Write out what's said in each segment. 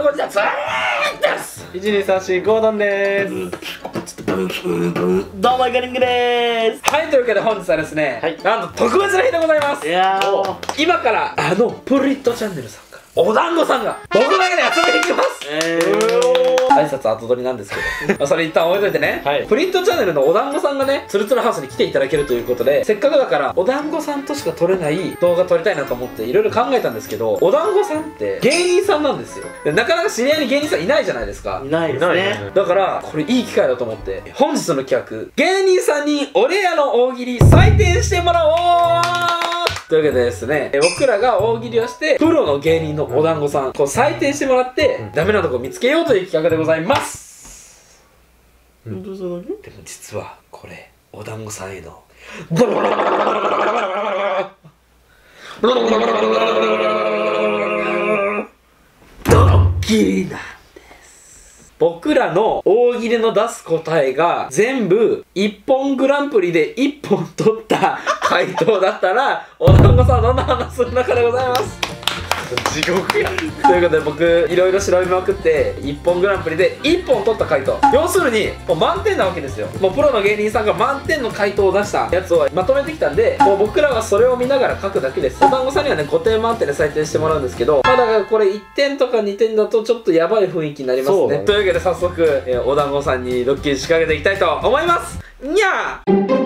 こちらツーです。 1234ゴードンでーす。 どうもイカリングでーす。 はい、というわけで本日はですね、なんと特別な日でございます。 いや今からプリットチャンネルさんからお団子さんが僕だけで遊びに来ます。挨拶後取りなんですけどそれ一旦置いといてね、プリットチャンネルのお団子さんがね、ツルツルハウスに来ていただけるということで、せっかくだからお団子さんとしか撮れない動画撮りたいなと思っていろいろ考えたんですけど、お団子さんって芸人さんなんですよ。でなかなか知り合いに芸人さんいないじゃないですか。 いないですね。 だからこれいい機会だと思って本日の企画、芸人さんにおレアの大喜利採点してもらおうというわけでですね、僕らが大喜利をしてプロの芸人のお団子さんこう採点してもらって、ダメなとこ見つけようという企画でございます。でも実はこれお団子さんへのドッキリなんです。僕らの大喜利の出す答えが全部一本グランプリで1本取った回答だったらお団子さんはどんな話する中でございます。 地獄や。 ということで僕いろいろ調べまくって1本グランプリで1本取った回答、要するにもう満点なわけですよ。もうプロの芸人さんが満点の回答を出したやつをまとめてきたんで、もう僕らはそれを見ながら書くだけです。お団子さんにはね5点満点で採点してもらうんですけど、まあだからこれ1点とか2点だとちょっとやばい雰囲気になりますね。というわけで早速、お団子さんにドッキリ仕掛けていきたいと思います。にゃー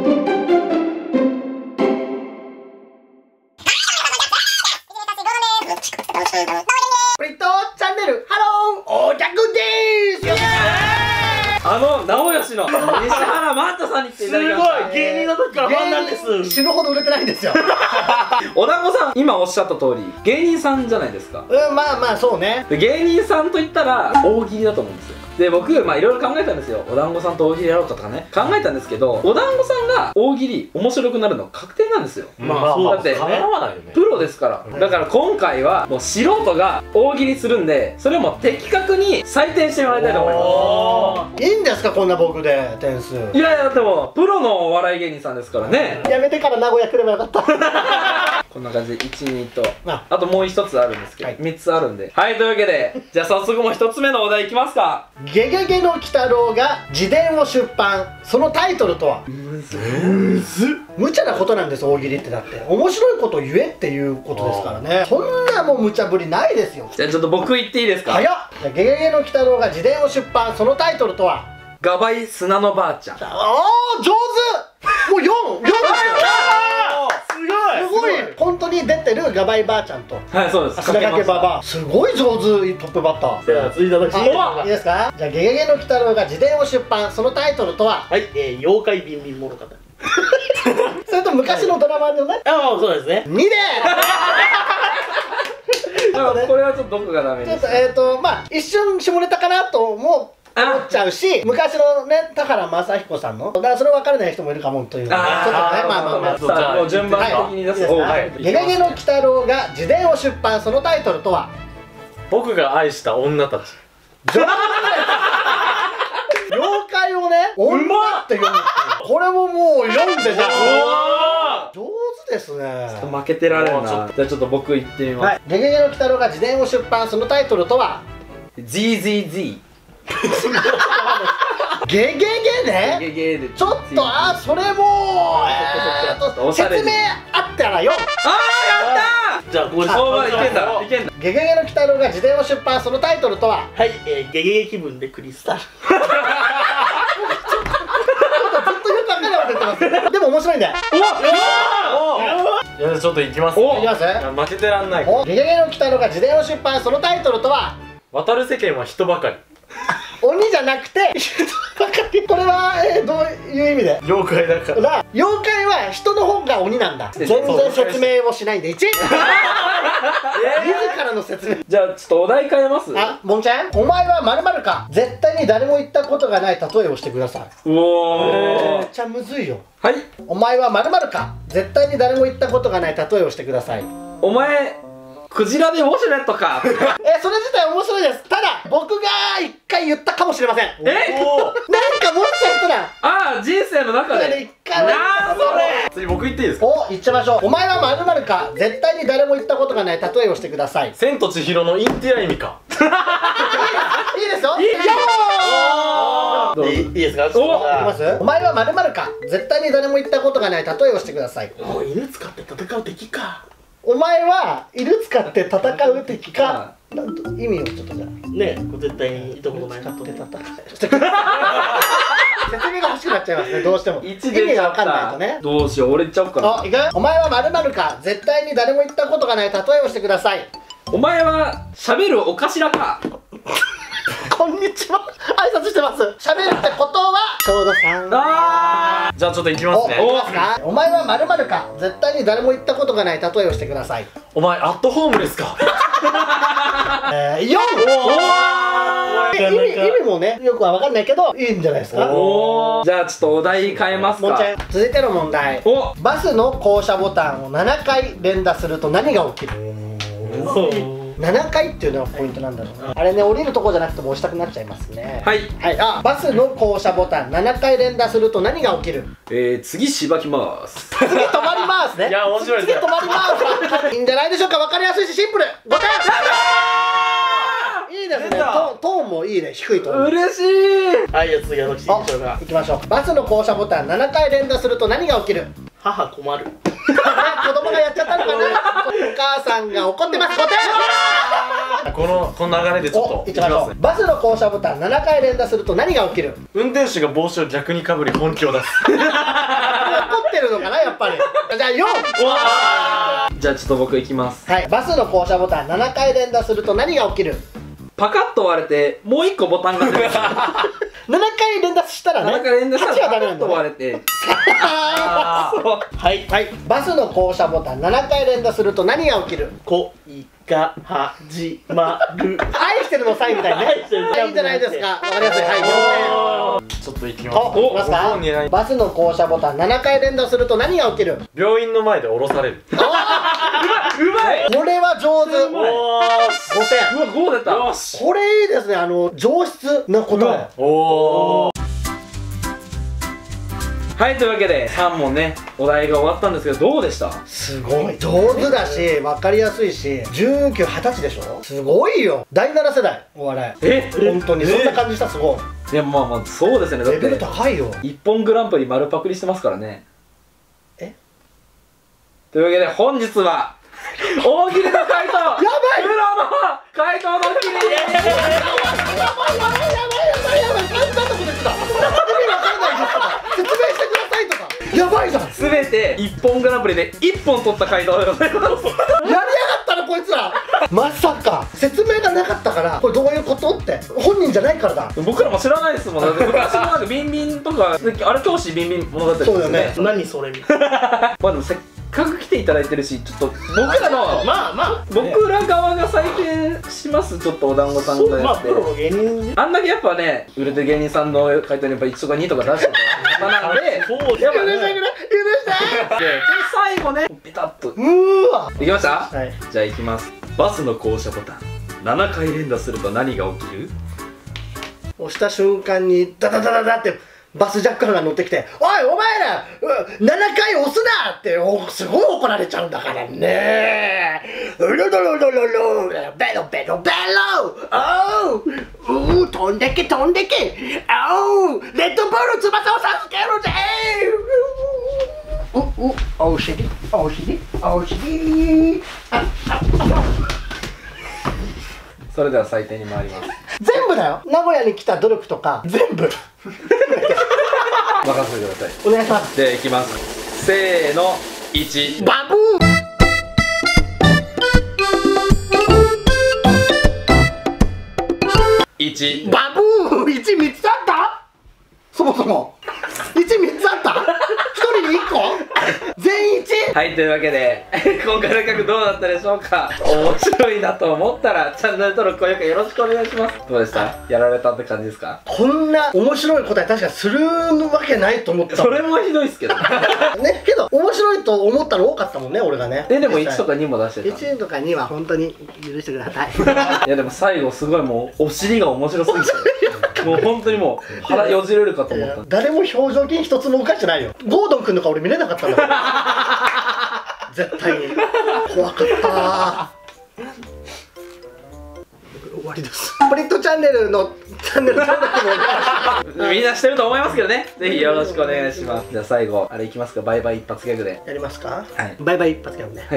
プリットチャンネルハローお客でーす。 名古屋市の西原マータさんに来ていただきました。 すごい芸人の時からファンなんです。死ぬほど売れてないんですよ。 お団子さん今おっしゃった通り芸人さんじゃないですか。 まあまあそうね。 で芸人さんといったら大喜利だと思うんですよ。で僕いろいろ考えたんですよ。お団子さんと大喜利やろうかとかね考えたんですけど、お団子さんが大喜利面白くなるの確定なんですよ。だってプロですから。だから今回はもう素人が大喜利するんで、それをもう的確に採点してもらいたいと思います。 いいんですかこんな僕で点数。 いやいやでもプロのお笑い芸人さんですからね。 やめてから名古屋来ればよかった。 こんな感じで1、2とあともう1つあるんですけど、3つあるんで、はい、というわけでじゃあ早速もう1つ目のお題いきますか。 ゲゲゲの鬼太郎が自伝を出版、そのタイトルとは。無茶なことなんです。大喜利ってだって面白いことを言えっていうことですからね。そんなもう無茶ぶりないですよ。 じゃあちょっと僕言っていいですか。 早っ。じゃあゲゲゲの鬼太郎が自伝を出版、そのタイトルとは。 ガバイ砂のばあちゃん。 ああ上手。もう4すごい本当に出てるガバイばあちゃんと、 はいそうです、 足利掛ばばすごい上手。トップバッター。 では続いて私いいですか。じゃあゲゲゲの鬼太郎が自伝を出版、そのタイトルとは。 はい、妖怪ビンビン物語。 それと昔のドラマのね。 ああそうですね。 2でこれはちょっとどこがダメです。 まあ一瞬下ネタかなと思っちゃうし、昔のね田原正彦さんのだからそれ分からない人もいるかもというので、ちょっとねまあもう順番的に出す方がいい。 ゲゲゲの鬼太郎が自伝を出版、そのタイトルとは。 僕が愛した女たち。 妖怪をね女って読む。これももう読んでじゃん。上手ですね。 ちょっと負けてられるな。じゃあちょっと僕言ってみます。 ゲゲゲの鬼太郎が自伝を出版、そのタイトルとは。 ZZZ。 ゲゲゲね。 ゲゲでちょっとそれも説明あったらよ。 ああやったー。じゃあここでいけんだいけんだ。 ゲゲゲの鬼太郎が自伝を出版、そのタイトルとは。 はい、ゲゲゲ気分でクリスタル。 ずっとよくわかんないこと言ってます。でも面白いんだよ。 いやちょっといきます。 いきます。 負けてらんない。 ゲゲゲの鬼太郎が自伝を出版、そのタイトルとは。 渡る世間は人ばかり。 鬼じゃなくて人ばかり。これはどういう意味で。 妖怪だから妖怪は人の方が鬼なんだ。全然説明をしないんで1。自らの説明。 じゃあちょっとお題変えます。 もんちゃん、お前は〇〇か。絶対に誰も言ったことがない例えをしてください。 うおめっちゃむずいよ。 はい。 お前は〇〇か。絶対に誰も言ったことがない例えをしてください。 お前クジラでウォシュレットか。 それ自体面白いです。ただ僕が1回言ったかもしれません。なんかもしかしたら人生の中で 1回なんそれ。 次僕言っていいですか。 言っちゃいましょう。お前は〇〇か。絶対に誰も言ったことがない例えをしてください。 千と千尋のインティライミか。 ですよ。 いいですか？ おいきますお前は〇〇か。絶対に誰も言ったことがない例えをしてください。 もう犬使って戦う敵か。 お前は犬使って戦う敵か。なんと意味をちょっとじゃあねえ、これ絶対にいたことないなと。 使って戦う説明が欲しくなっちゃいますね、どうしても。意 1 味が分かんないとね。 どうしよう、俺言っちゃおうかな。 いくお前は〇〇か。絶対に誰も言ったことがない例えをしてください。 お前は喋るお頭か。 こんにちは。挨拶してます。喋るってことはちょうど3。 あじゃあちょっと行きますね。 いきますか。お前は〇〇か。絶対に誰も言ったことがない例えをしてください。 お前アットホームですか？ 4。 意意味もねよくは分かんないけどいいんじゃないですか。 おー、じゃあちょっとお題変えますか。 続いての問題。 お、 バスの降車ボタンを7回連打すると何が起きる？7回っていうのがポイントなんだろうな。あれね、降りるとこじゃなくても押したくなっちゃいますね。 はい。 はい、バスの降車ボタン7回連打すると何が起きる？ 次しばきます次止まりますね。 いや面白いですね次止まりますいいんじゃないでしょうか。分かりやすいしシンプル。5点。いいですね。 出たトーンもいいね。低いトーン。 嬉しい。 はい、じゃあ次私行きましょうか。 行きましょう。バスの降車ボタン7回連打すると何が起きる？ 母困る。 子供がやっちゃったのかな。お母さんが怒ってます。5点。 この流れでちょっと行きましょう。バスの降車ボタン7回連打すると何が起きる？ 運転手が帽子を逆にかぶり本気を出す。 怒ってるのかな、やっぱり。じゃあ4。 じゃあちょっと僕いきます。 はい、バスの降車ボタン7回連打すると何が起きる？ パカッと割れてもう一個ボタンが出てくる。 7回連打したらね。 7回連打した 8 らパカッとはダメなんだね。 割れて。 はい。 はい、バスの降車ボタン7回連打すると何が起きる？ 恋が始まる。 愛してるのサインみたいね。 愛してるいいんじゃないですか。わかりやすい。はい、 ちょっと行き 4 ます。 点。いきますかお狙い。 バスの降車ボタン7回連打すると何が起きる？ 病院の前で降ろされる。 うまい。 これは上手。5点。 うわ、5出た。 よし。 これいいですね。上質な答え。 おー。 はい、というわけで3問ね、お題が終わったんですけど、どうでした？ すごい上手だし分かりやすいし、19、20歳でしょ。すごいよ。第7世代お笑い。本当にそんな感じした。すごい。 いや、まあそうですよね。だっレベルて高いよ。 一本グランプリ丸パクリしてますからね。 えというわけで本日は大喜利の回答。やばい。プロの回答ドッキリ。 やばい簡単なこと言ってた。意味わかんないですとか説明してくださいとか。やばいじゃん。やすべて一本グランプリで1本取った回答でございます。 りやがったなこいつら。まさか説明がなかったからこれどういうことって本人じゃないからだ。 僕らも知らないですもん。だって昔のなんかビンビンとか、あれ教師ビンビン物語ですよね。 何それみたいな。 まあでもせっかく来ていただいてるし、ちょっと僕らのまあ僕ら側が採点します。ちょっっとお団子さんがやって、 プロの芸人ね。 あんだけやっぱね、売れてる芸人さんの回答にやっぱ1とか2とか出してたなんで、 そうやっぱね、 許して最後ね、ピタッと。 うーわ。 いきました？ はい。 じゃあいきます。バスの降車ボタン7回連打すると何が起きる？ 押した瞬間にダダダダダってバスジャッカーが乗ってきて「おいお前ら7回押すな!」ってすごい怒られちゃうんだからね。うるるるるるるベロベロベロおう飛んでけ飛んでけおうレッドブル翼を授けるぜお尻お尻お尻それでは採点に回ります。 全部だよ。名古屋に来た努力とか全部任せてください。 お願いします。 ではいきます。せーの、1。 バブー 1。 バブー 1,3 つあったそもそも 1,3 つあった1人に1個全員 1? はい、というわけで今回の企画どうだったでしょうか。面白いなと思ったらチャンネル登録高評価よろしくお願いします。どうでした？やられたって感じですか？ こんな面白い答え確かにするわけないと思ったそれもひどいっすけどね。けど面白いと思ったの多かったもんね俺がね。 でも1とか2も出してた。 1とか2は本当に許してくださいいやでも最後すごいもうお尻が面白すぎてもう本当にもう腹よじれるかと思った。 誰も表情筋一つも動かしてないよ。ゴードン君の顔俺見れなかったんだから絶対に怖かった終わりです。プリットチャンネルのチャンネル登録もお願いします。 みんなしてると思いますけどね、ぜひよろしくお願いします。じゃあ最後あれいきますか、バイバイ一発ギャグで。 やりますか。 はいバイバイ一発ギャグね。 はい。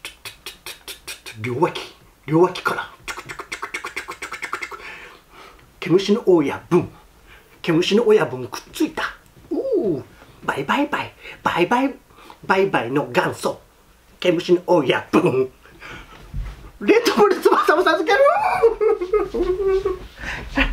両脇から毛虫の親分、毛虫の親分くっついた。バイバイバイバイバイバイバイの元祖、毛虫の親分、レッドブル翼を授ける。